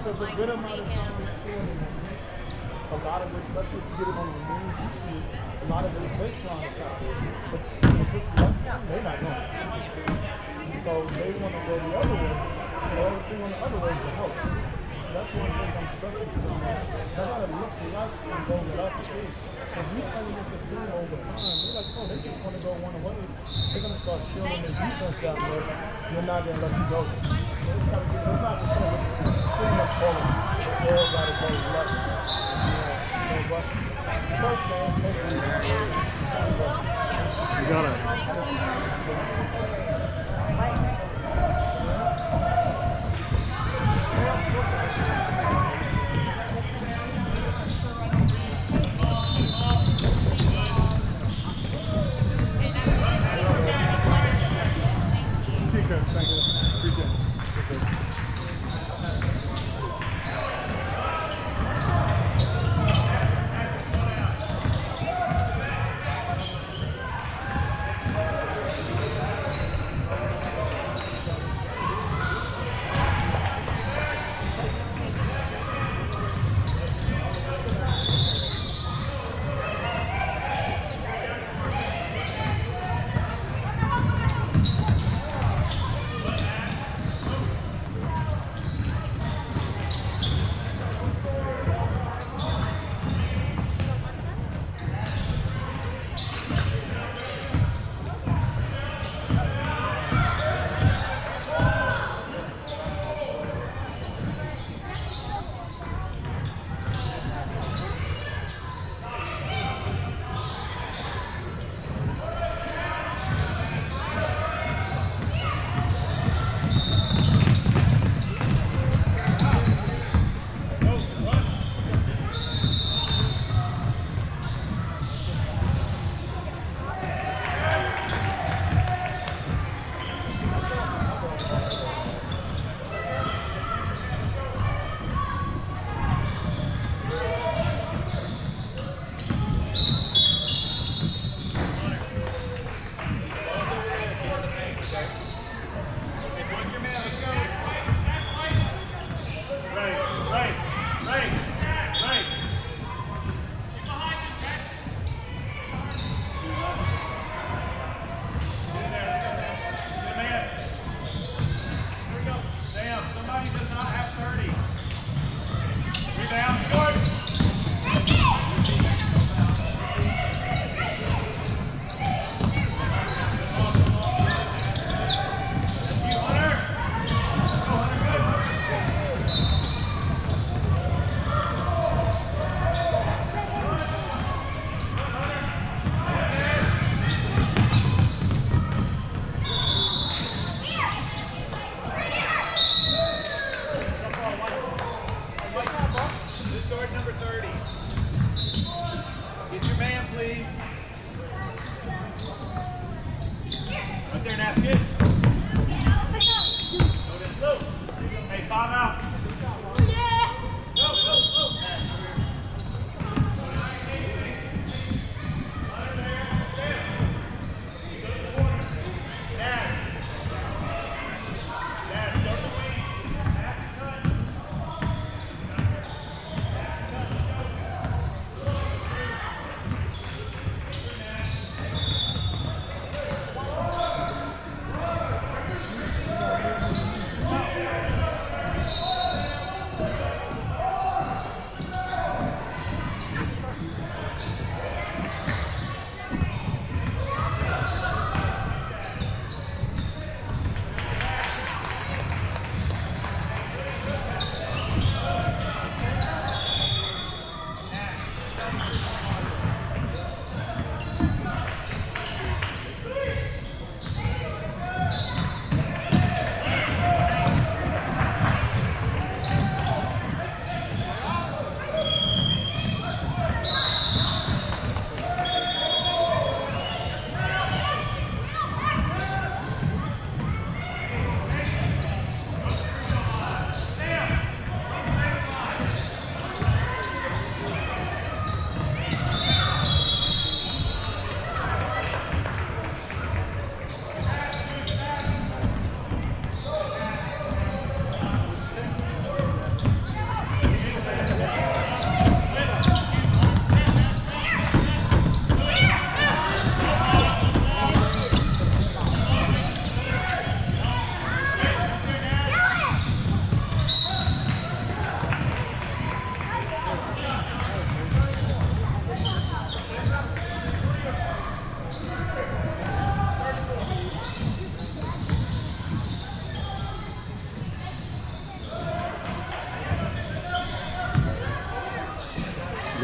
because a good amount of time is killing them. A lot of it, especially if you get them on the main YouTube, a lot of it is baseline stuff. But if this is left hand, they're not going to. So they want to go the other way. The only thing on the other way is the hook. That's one thing I'm stressing to them. They got to look to left and go left too. If you play against a team over time, they're like, oh, they just want to go one way. They're going to start shielding their defense down there. You're not going to let you go. It's not just going to too much forward. They all got to go left. But first man, you got it. Thank you. Appreciate it.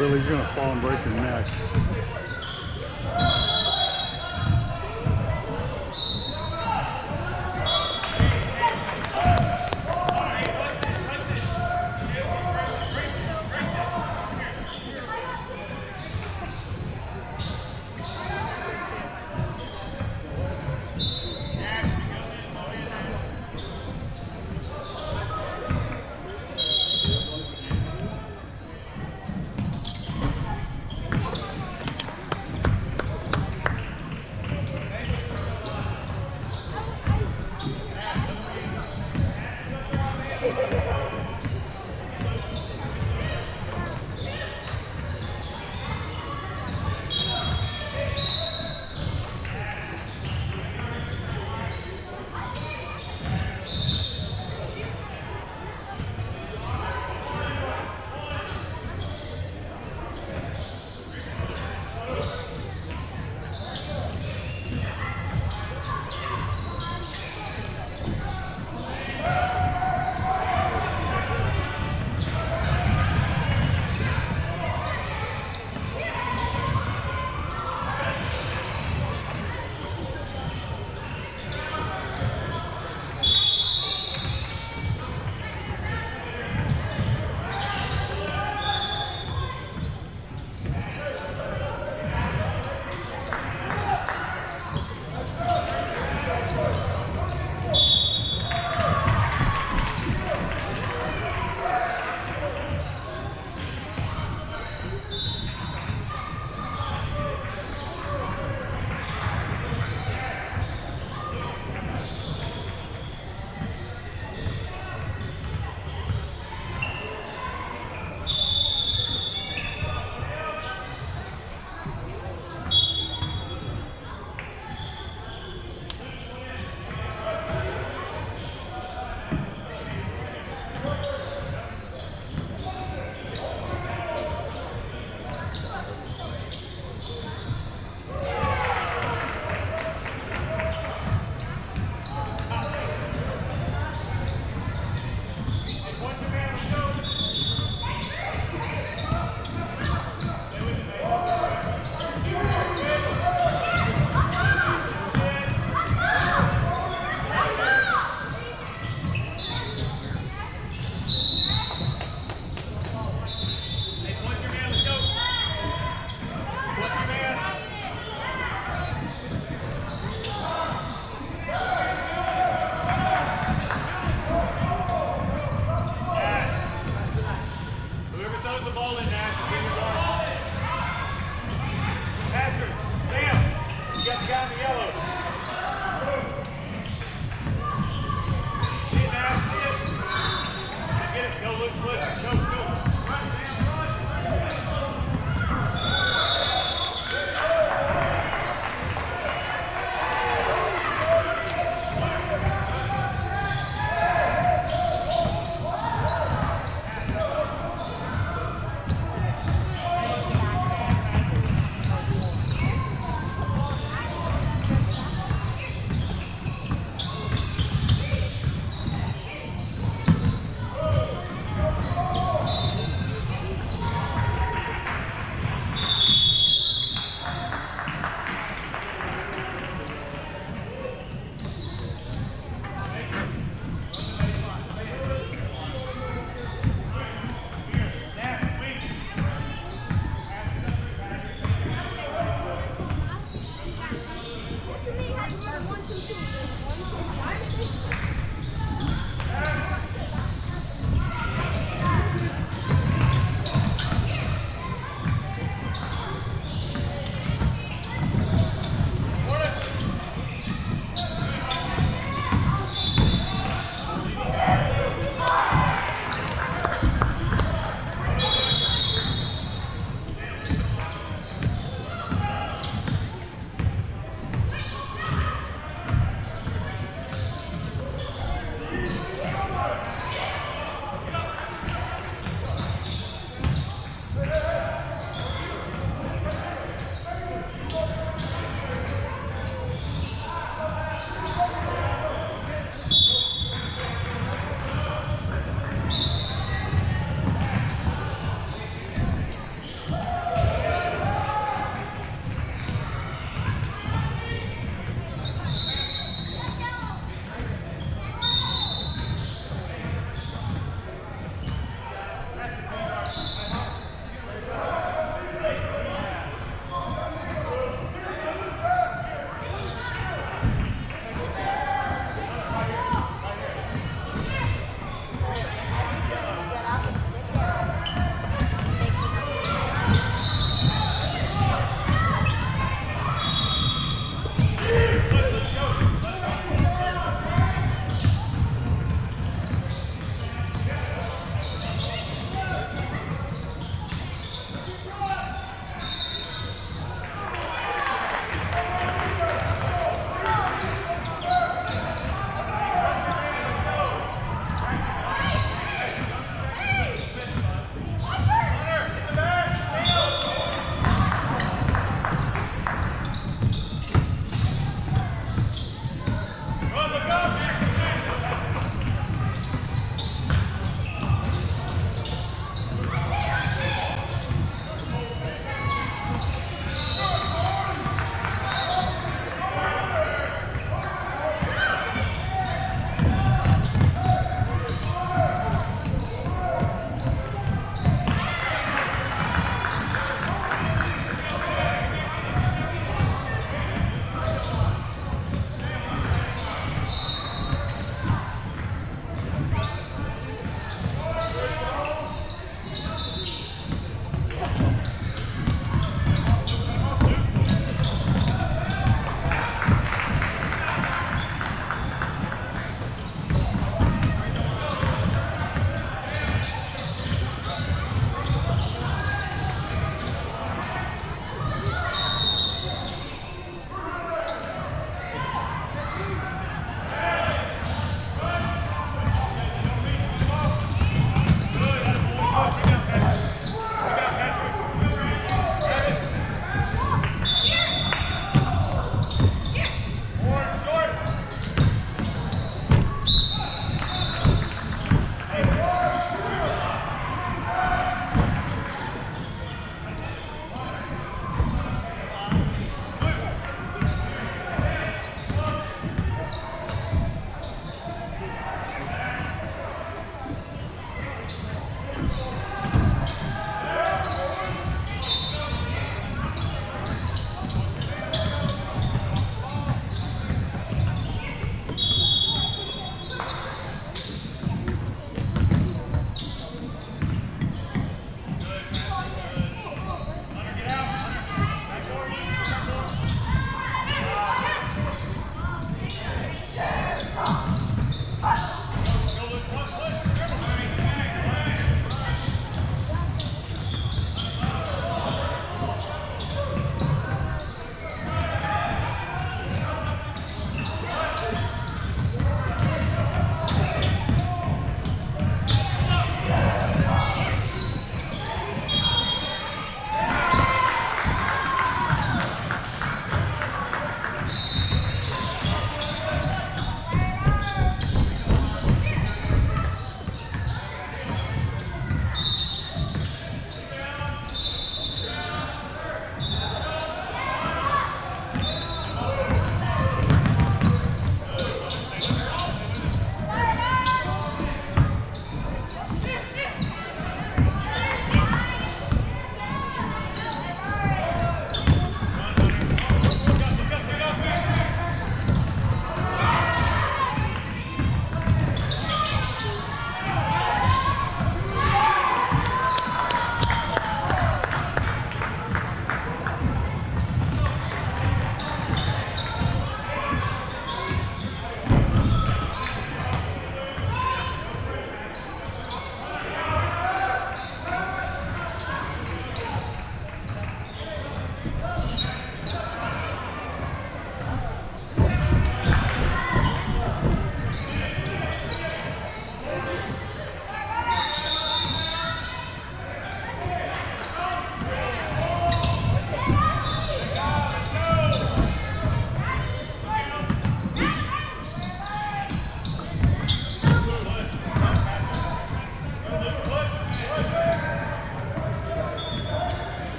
Billy, you're gonna fall and break your neck.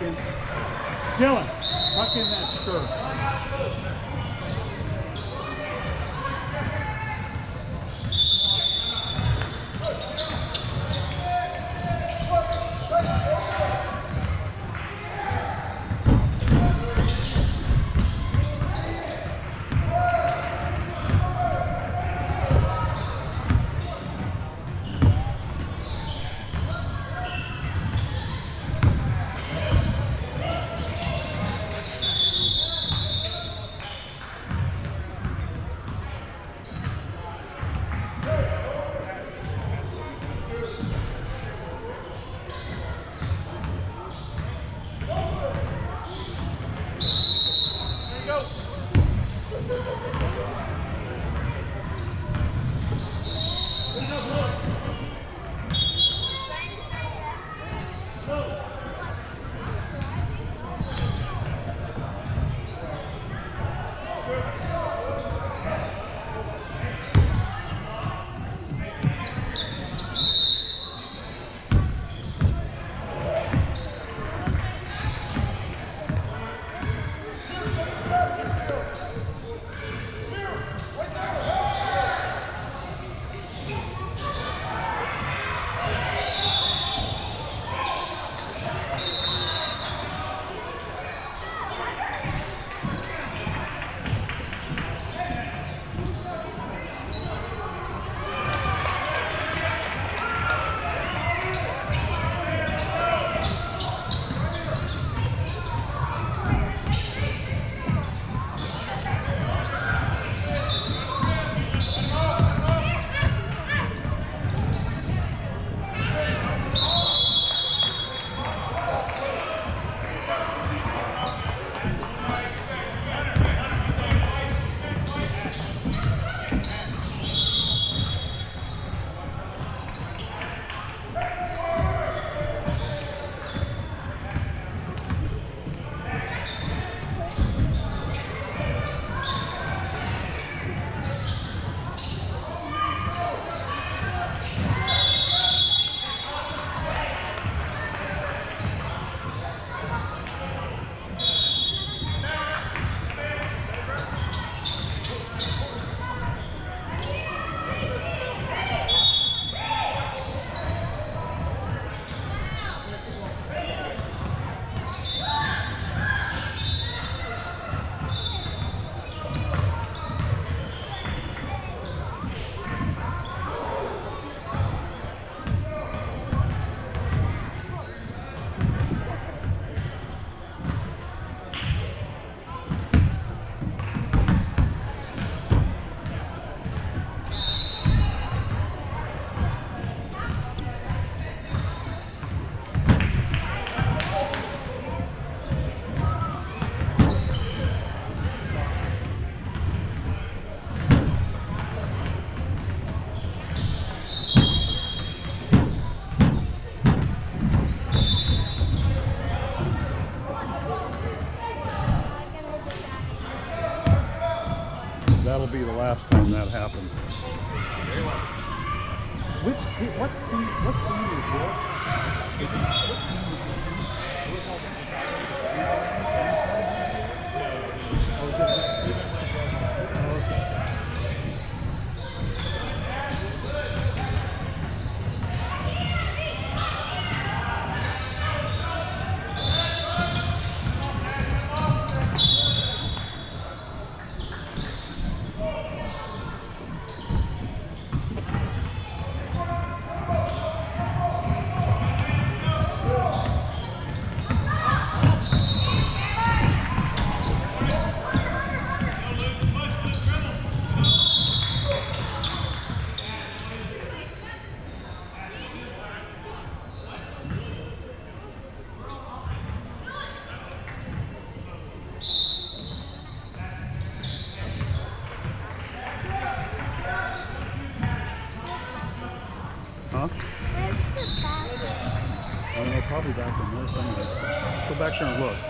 in. Dylan, tuck in that shirt. That'll be the last time that happens. What team is Huh? I don't know, probably back in there somewhere. Go back there and look.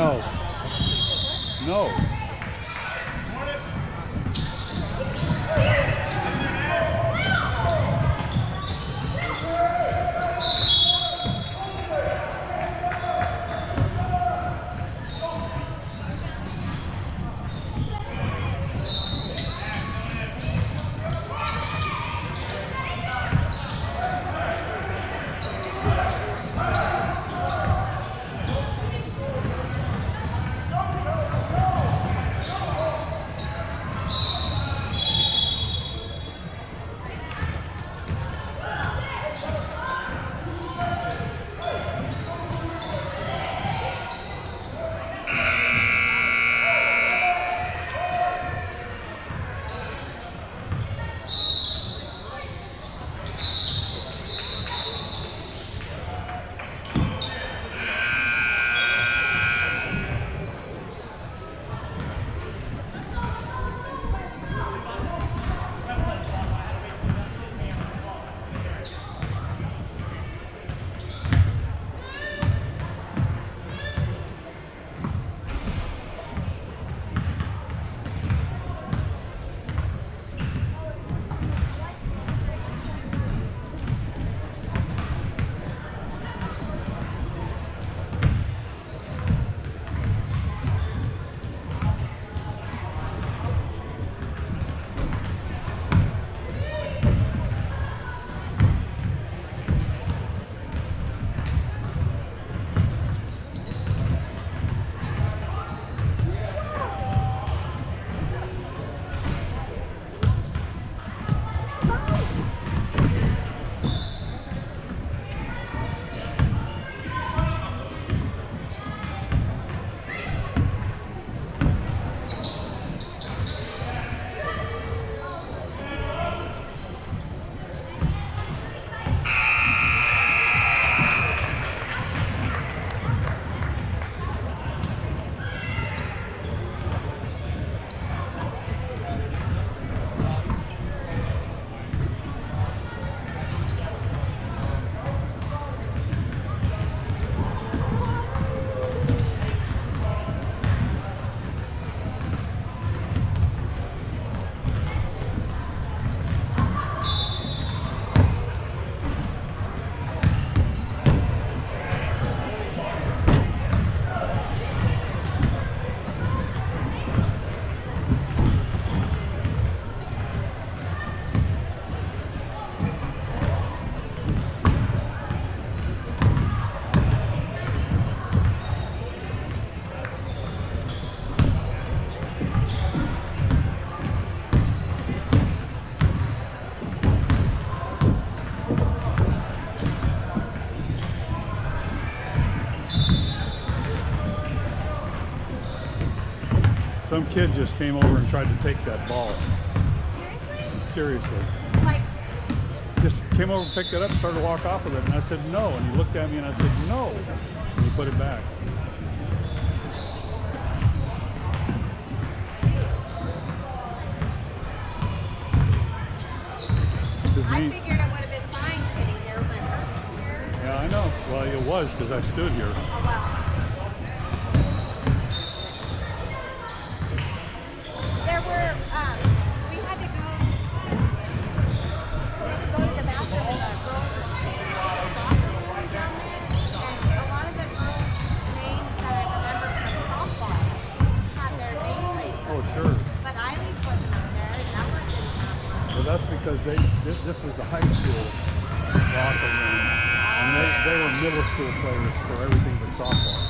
No. No. Some kid just came over and tried to take that ball. Seriously. Like, Just came over, picked it up, started to walk off with it, and I said no. And he looked at me and I said no. And he put it back. His I name, figured it would have been fine sitting there with my purse here. yeah, I know. Well, it was because I stood here. Oh, well. There were, we had to go to the bathroom and the girls were down there. And a lot of the girls' names that I remember from softball had their name raised. Oh, sure. But Eileen's wasn't up there, and that one didn't have one. Well, that's because this was the high school locker room, and they were middle school players for everything but softball.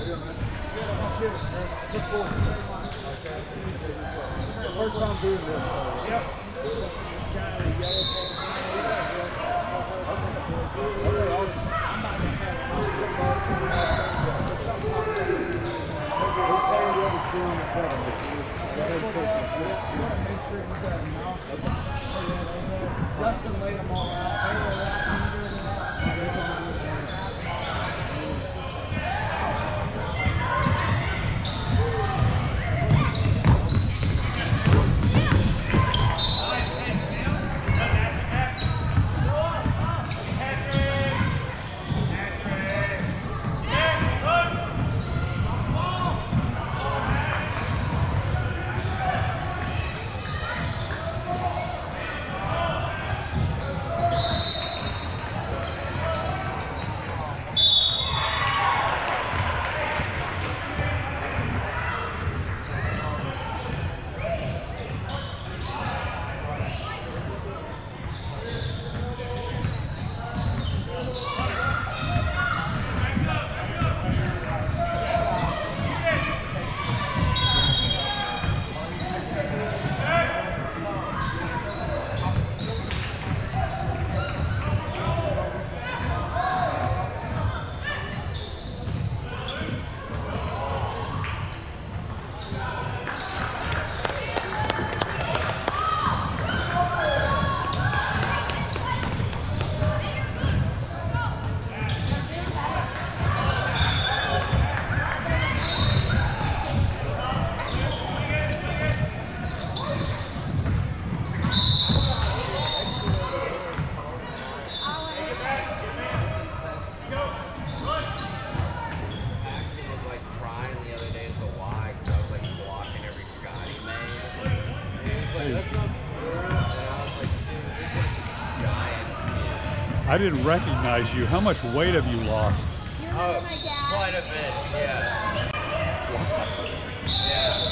First time doing this. Yep. Justin laid them all out. I didn't recognize you. How much weight have you lost? You remember my dad? Quite a bit, yeah. Yeah.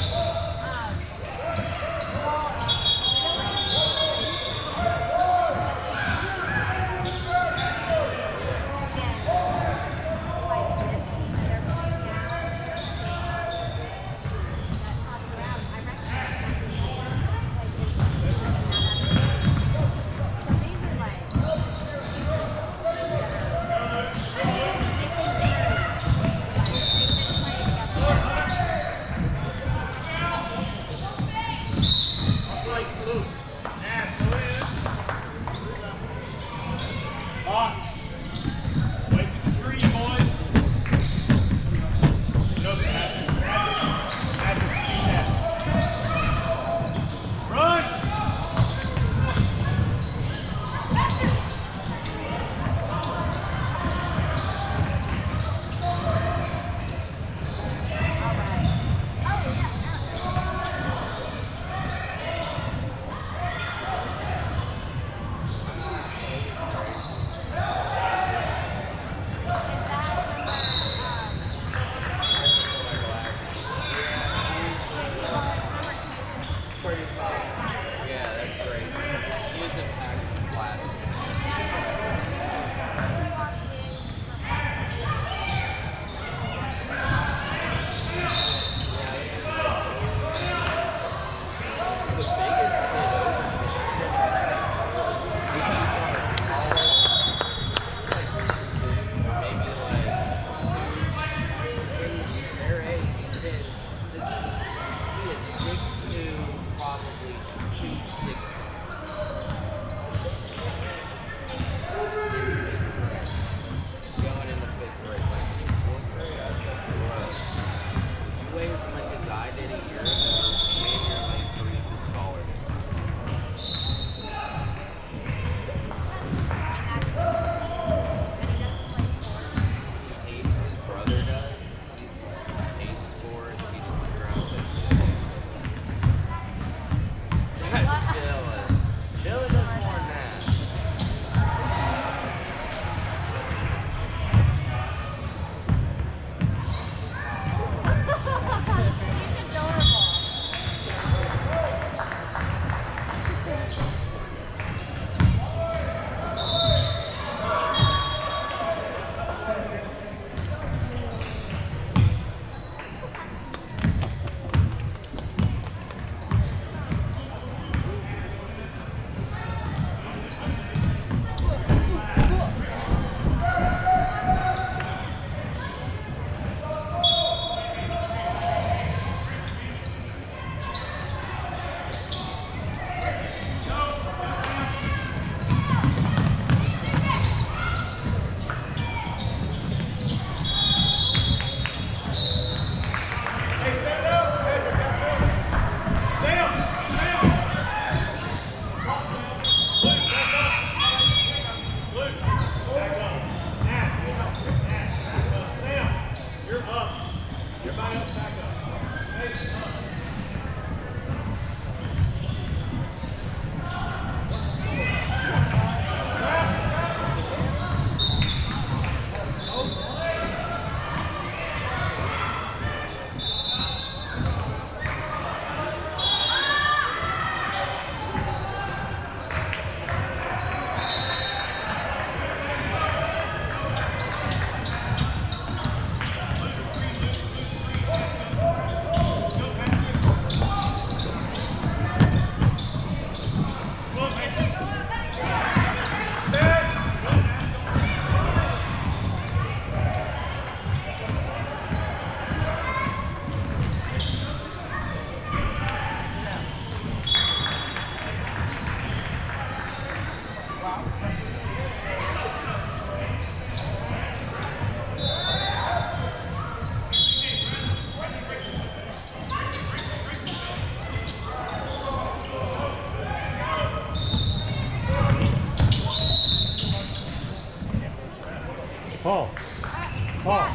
Paul. Paul.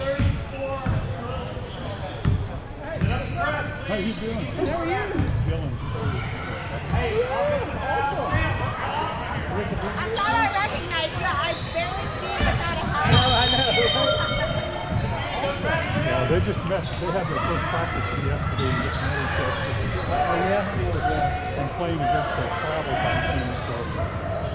How you doing? How are you? Feeling I thought I recognized you. I barely see you without a hat. I know. Yeah, they just messed. They had their first practice yesterday and getting ready for us. Oh yeah? And playing against the travel team, so.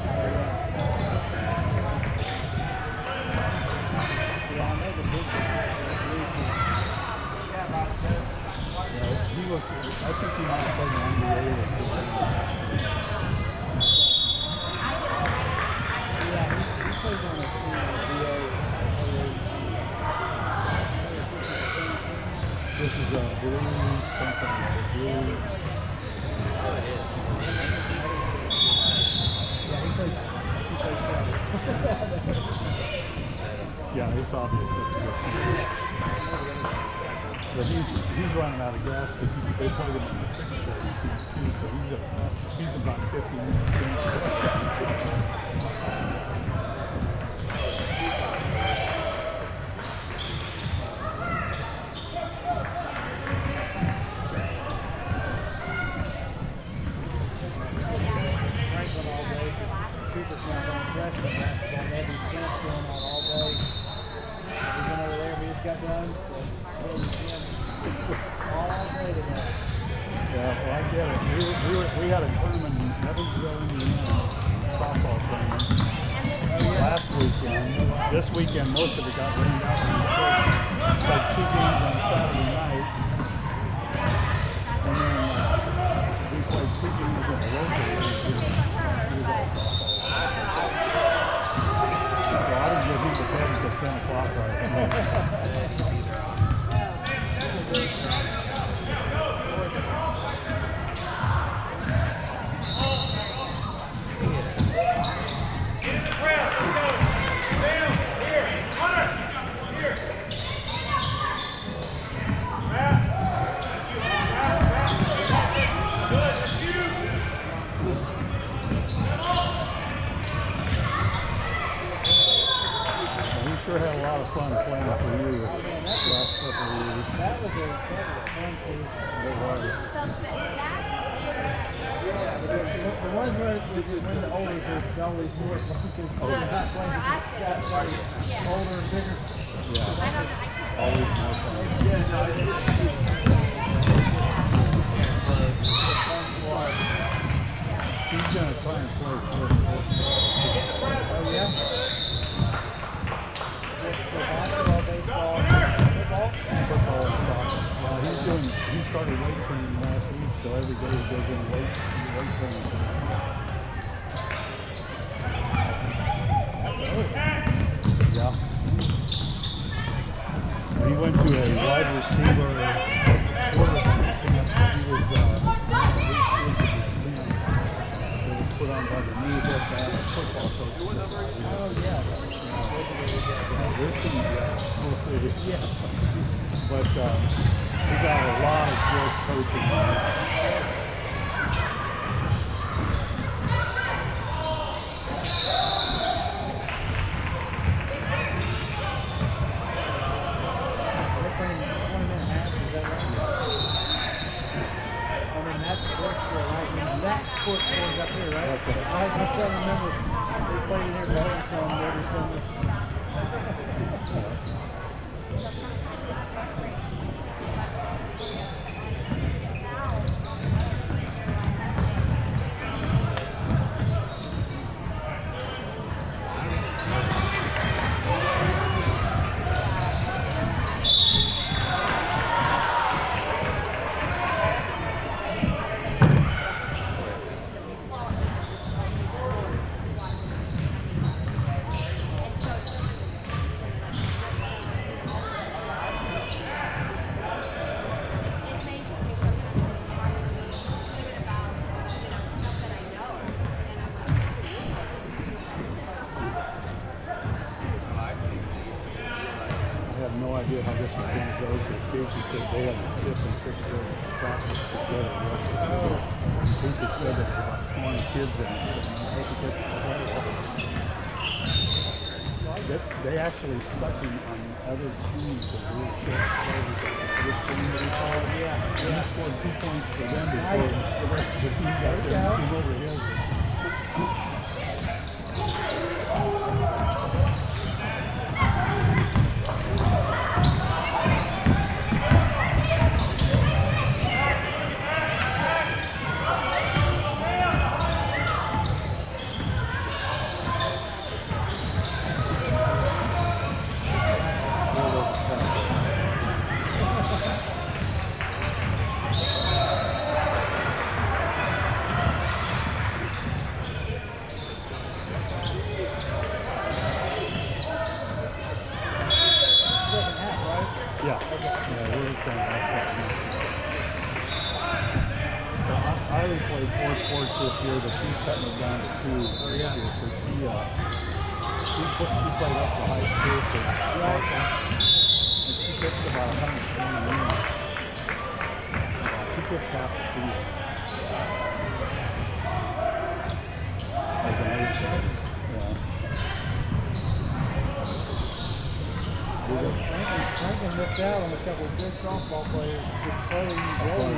He was, I think he might have played in the NBA or something. Yeah, he plays on a team in the NBA. This is a blue something, blue. Yeah, he plays Yeah, it's obvious that's a good team. But he's running out of gas because they played him in the 6th grade too, so he's about 50 minutes in. Franklin all day. Cooper's not on freshman basketball. They have these camps going on all day. We've been over there. We just got done. All day today. Yeah, well, I get it. We had a tournament in Evansville, Indiana, softball tournament last weekend. This weekend, most of it got rained out. We played 2 games on Saturday night. And then we played 2 games in a row. So I didn't get him to bed until 10 o'clock right now. Sure had a lot of fun playing for you the last couple of years. That was a fun season. It was. Yeah, but the ones where when the older group always more focused. We're not playing against guys older and bigger. Yeah. Always more fun. Yeah, no, it is. He's going to try and play for Oh, yeah? So basketball, baseball, football? football and soccer. He started weight training last week, so every day he goes in weight training. Yeah. He went to a wide receiver quarterback camp. He was put on by the new head bad football coach. Oh, yeah. Yeah. But he got a lot of good coaching. sports scores up here, right? Okay. I still remember they played here every Sunday. I have no idea how this was going to go because Casey said they had 5th and 6th grade practice together yesterday. Casey said there was about 20 kids in it. I think they actually stuck him on other teams that were players. This team that he called, and he scored 2 points for them before the rest of the team got there and came over his. Yeah, we're trying to have that now. So Riley played 4 sports this year, but she's cutting it down to 2 this year because she played up to high school for and she pitched about 120 innings. She pitched half the season. As an age player, Franklin missed out on a couple of good softball players. Just playing Ravenwood.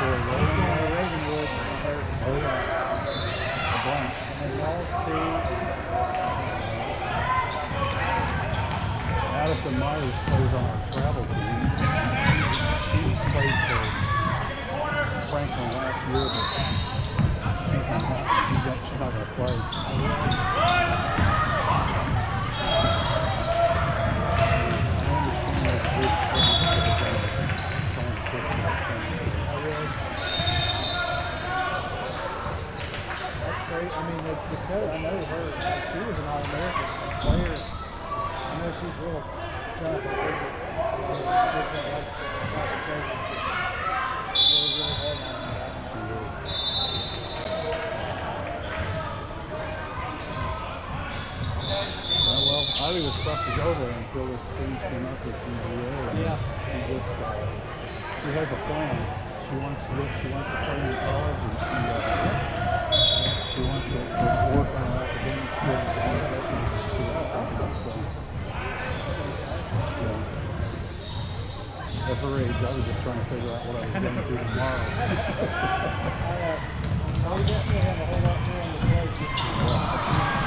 A bunch. And lost to Addison Myers plays on our travel team. She played for Franklin last year, but she's not going to play. I mean, the coach, I know her. She was an All-American player. I know she's real tough. I think really hard on her. Well, Ivy was supposed to go there until this thing came up with CBA. Yeah. She has a plan. She wants to play in college, and she wants to work on her academic skills. At her age, I was just trying to figure out what I was going to do tomorrow. We definitely have a whole lot more on the plate.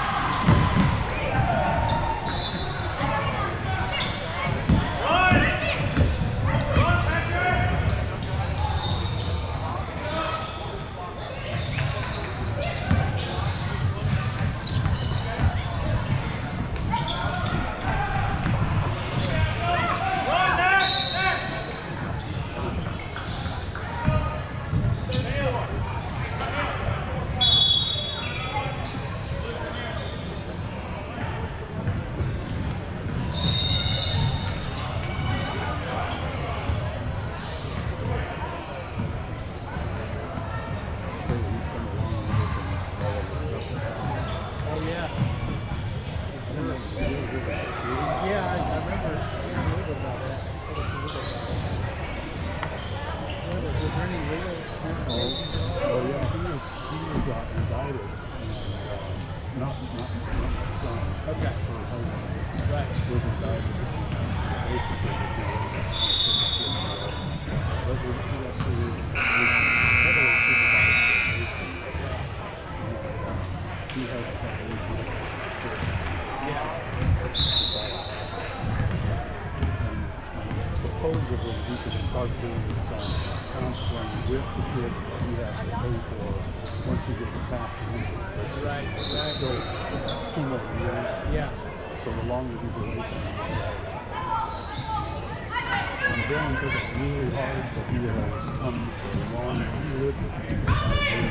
supposedly we could start doing counseling with the kid that he has to pay for once he gets past the injury. Right, It's right. still 2 more years. Yeah. So the longer he's away from him, the better. And Dan took it really hard, but he has come for a long time. He lived with me for about a year.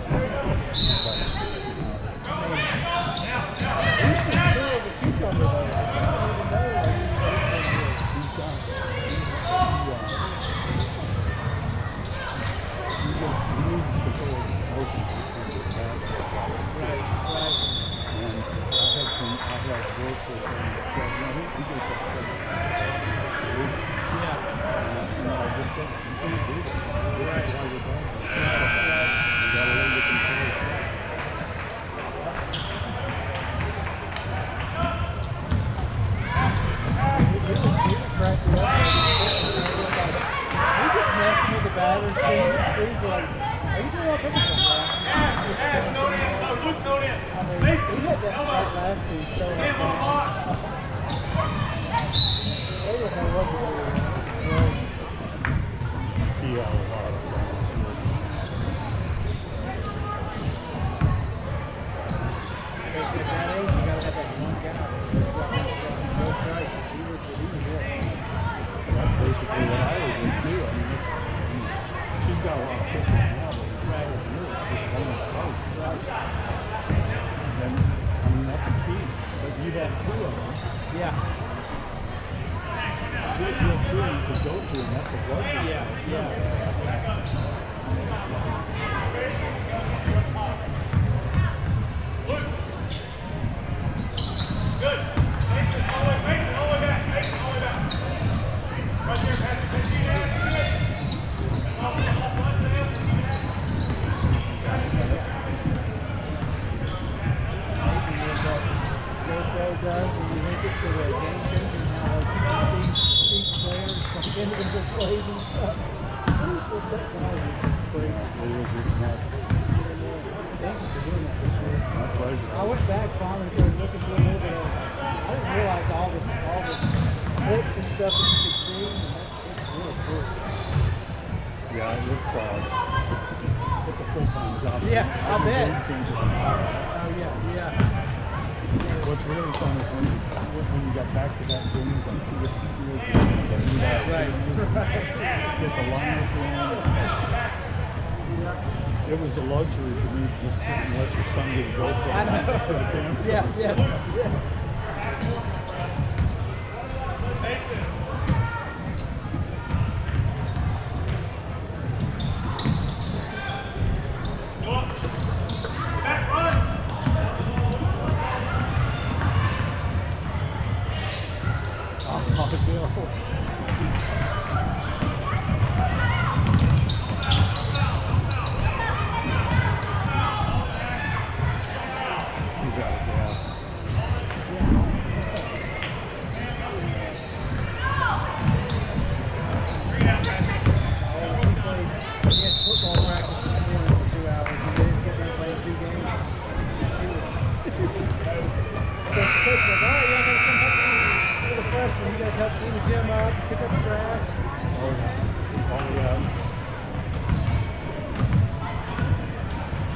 I went back finally and started looking through a little bit of, I didn't realize all the clips and stuff that you could see. And it's really cool. Yeah, it's a full-time job. Yeah, I bet. Oh, yeah. What's really fun is when you got back to that game, like you get the lineup in. It was a luxury for me to just sit and let your son get a GoPro. I know. Yeah.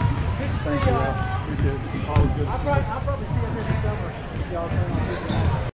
I'll probably see you here this summer. Y'all turn on.